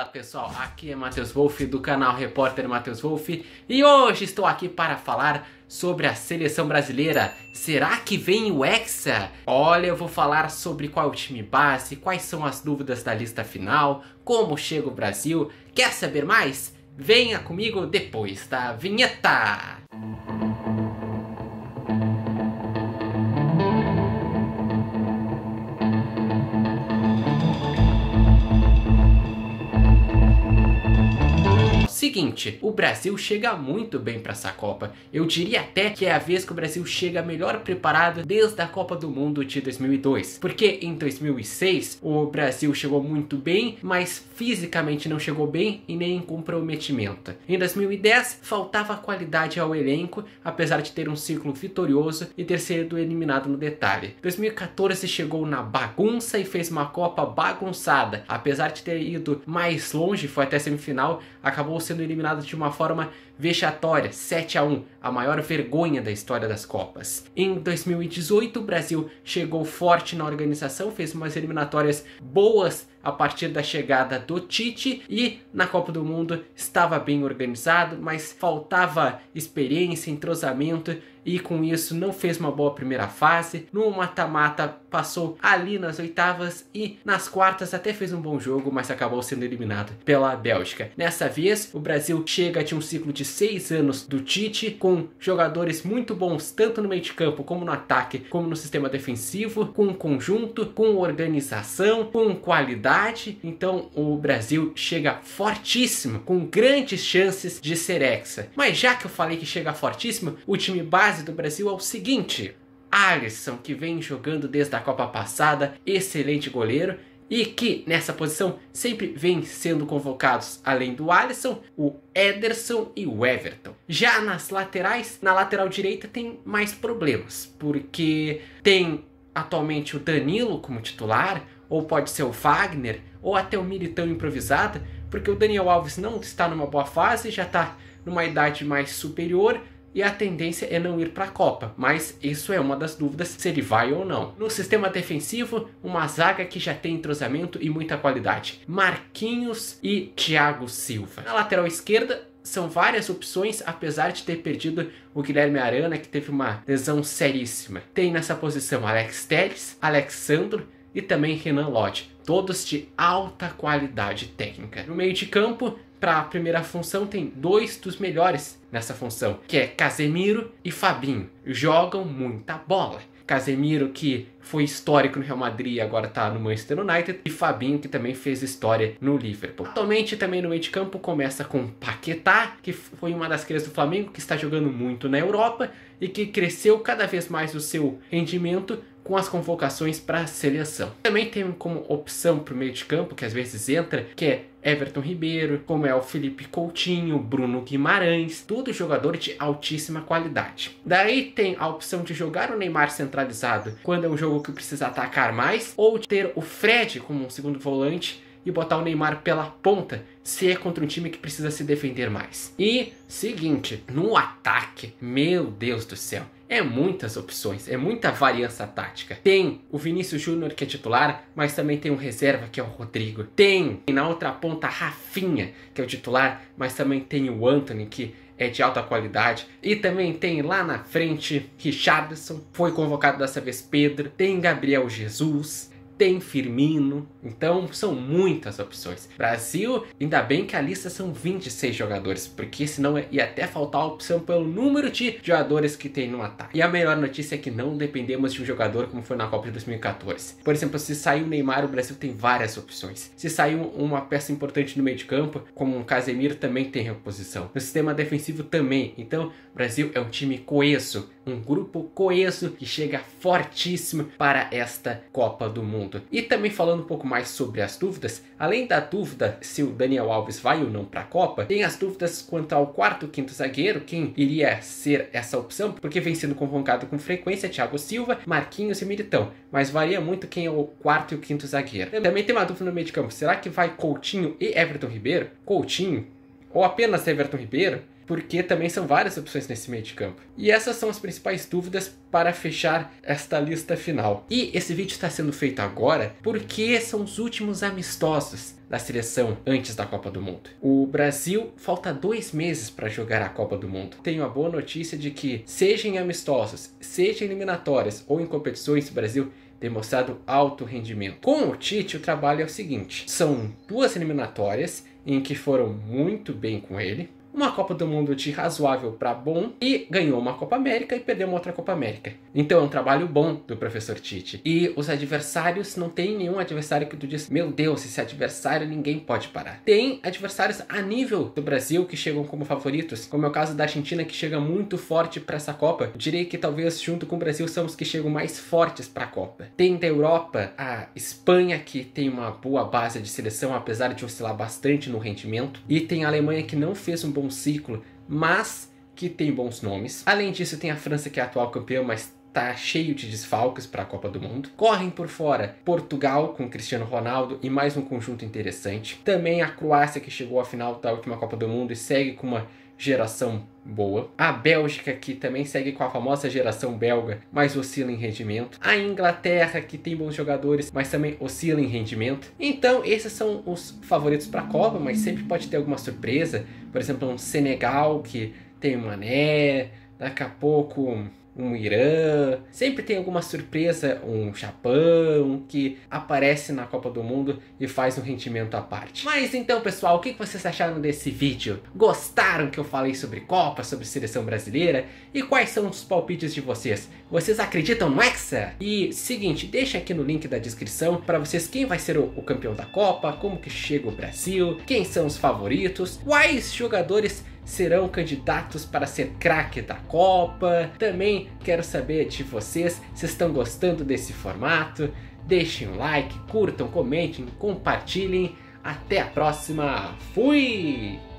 Fala pessoal, aqui é Matheus Wolff do canal Repórter Matheus Wolff e hoje estou aqui para falar sobre a seleção brasileira. Será que vem o Hexa? Olha, eu vou falar sobre qual é o time base, quais são as dúvidas da lista final, como chega o Brasil. Quer saber mais? Venha comigo depois da vinheta! Seguinte, o Brasil chega muito bem para essa Copa. Eu diria até que é a vez que o Brasil chega melhor preparado desde a Copa do Mundo de 2002. Porque em 2006 o Brasil chegou muito bem, mas fisicamente não chegou bem e nem em comprometimento. Em 2010 faltava qualidade ao elenco, apesar de ter um ciclo vitorioso e ter sido eliminado no detalhe. 2014 chegou na bagunça e fez uma Copa bagunçada. Apesar de ter ido mais longe, foi até a semifinal, acabou sendo eliminado de uma forma vexatória, 7-1, a maior vergonha da história das Copas. Em 2018 o Brasil chegou forte na organização, fez umas eliminatórias boas a partir da chegada do Tite e na Copa do Mundo estava bem organizado, mas faltava experiência, entrosamento e com isso não fez uma boa primeira fase. No mata-mata passou ali nas oitavas e nas quartas até fez um bom jogo, mas acabou sendo eliminado pela Bélgica. Nessa vez o Brasil chega de um ciclo de 6 anos do Tite, com jogadores muito bons tanto no meio de campo como no ataque, como no sistema defensivo, com conjunto, com organização, com qualidade. Então o Brasil chega fortíssimo, com grandes chances de ser hexa. Mas já que eu falei que chega fortíssimo, o time base do Brasil é o seguinte: Alisson, que vem jogando desde a Copa passada, excelente goleiro, e que nessa posição sempre vem sendo convocados, além do Alisson, o Ederson e o Everton. Já nas laterais, na lateral direita tem mais problemas, porque tem atualmente o Danilo como titular, ou pode ser o Fagner, ou até o Militão improvisado, porque o Daniel Alves não está numa boa fase, já está numa idade mais superior, e a tendência é não ir para a Copa, mas isso é uma das dúvidas se ele vai ou não. No sistema defensivo, uma zaga que já tem entrosamento e muita qualidade: Marquinhos e Thiago Silva. Na lateral esquerda, são várias opções, apesar de ter perdido o Guilherme Arana, que teve uma lesão seríssima. Tem nessa posição Alex Telles, Alexandro e também Renan Lodge, todos de alta qualidade técnica. No meio de campo, para a primeira função, tem dois dos melhores nessa função, que é Casemiro e Fabinho. Jogam muita bola. Casemiro, que foi histórico no Real Madrid e agora está no Manchester United, e Fabinho, que também fez história no Liverpool. Atualmente também no meio de campo começa com Paquetá, que foi uma das crias do Flamengo, que está jogando muito na Europa e que cresceu cada vez mais o seu rendimento com as convocações para a seleção. Também tem como opção para o meio de campo, que às vezes entra, que é Everton Ribeiro, como é o Felipe Coutinho, Bruno Guimarães, tudo jogador de altíssima qualidade. Daí tem a opção de jogar o Neymar centralizado quando é um jogo que precisa atacar mais, ou de ter o Fred como um segundo volante e botar o Neymar pela ponta, se é contra um time que precisa se defender mais. E, seguinte, no ataque, meu Deus do céu, é muitas opções, é muita variância tática. Tem o Vinícius Júnior, que é titular, mas também tem um reserva, que é o Rodrigo. Tem na outra ponta Rafinha, que é o titular, mas também tem o Antony, que é de alta qualidade. E também tem lá na frente Richarlison, foi convocado dessa vez Pedro. Tem Gabriel Jesus, tem Firmino, então são muitas opções. Brasil, ainda bem que a lista são 26 jogadores, porque senão ia até faltar a opção pelo número de jogadores que tem no ataque. E a melhor notícia é que não dependemos de um jogador como foi na Copa de 2014. Por exemplo, se sair o Neymar, o Brasil tem várias opções. Se sair uma peça importante no meio de campo, como um Casemiro, também tem reposição. No sistema defensivo também. Então, o Brasil é um time coeso, um grupo coeso que chega fortíssimo para esta Copa do Mundo. E também falando um pouco mais sobre as dúvidas, além da dúvida se o Daniel Alves vai ou não para a Copa, tem as dúvidas quanto ao quarto e quinto zagueiro, quem iria ser essa opção, porque vem sendo convocado com frequência Thiago Silva, Marquinhos e Militão, mas varia muito quem é o quarto e o quinto zagueiro. Também tem uma dúvida no meio de campo: será que vai Coutinho e Everton Ribeiro? Coutinho ou apenas Everton Ribeiro? porque também são várias opções nesse meio de campo. E essas são as principais dúvidas para fechar esta lista final. E esse vídeo está sendo feito agora porque são os últimos amistosos da seleção antes da Copa do Mundo. O Brasil falta 2 meses para jogar a Copa do Mundo. Tenho a boa notícia de que, seja em amistosos, seja em eliminatórias ou em competições, o Brasil tem mostrado alto rendimento. Com o Tite, o trabalho é o seguinte: são 2 eliminatórias em que foram muito bem com ele, uma Copa do Mundo de razoável para bom, e ganhou uma Copa América e perdeu uma outra Copa América. Então é um trabalho bom do professor Tite. E os adversários, não tem nenhum adversário que tu diz, meu Deus, esse adversário ninguém pode parar. Tem adversários a nível do Brasil que chegam como favoritos, como é o caso da Argentina, que chega muito forte para essa Copa. Eu diria que talvez junto com o Brasil são os que chegam mais fortes para a Copa. Tem da Europa a Espanha, que tem uma boa base de seleção, apesar de oscilar bastante no rendimento. E tem a Alemanha, que não fez um bom ciclo, mas que tem bons nomes. Além disso, tem a França, que é a atual campeã, mas tá cheio de desfalques para a Copa do Mundo. Correm por fora Portugal com Cristiano Ronaldo e mais um conjunto interessante. Também a Croácia, que chegou à final da última Copa do Mundo e segue com uma geração boa. A Bélgica, que também segue com a famosa geração belga, mas oscila em rendimento. A Inglaterra, que tem bons jogadores, mas também oscila em rendimento. Então, esses são os favoritos para a Copa, mas sempre pode ter alguma surpresa. Por exemplo, um Senegal, que tem um Mané, daqui a pouco um Irã, sempre tem alguma surpresa, um Japão que aparece na Copa do Mundo e faz um rendimento à parte. Mas então, pessoal, o que vocês acharam desse vídeo? Gostaram que eu falei sobre Copa, sobre seleção brasileira? E quais são os palpites de vocês? Vocês acreditam no Hexa? E seguinte, deixa aqui no link da descrição para vocês quem vai ser o campeão da Copa, como que chega o Brasil, quem são os favoritos, quais jogadores serão candidatos para ser craque da Copa. Também quero saber de vocês se estão gostando desse formato. Deixem um like, curtam, comentem, compartilhem. Até a próxima. Fui!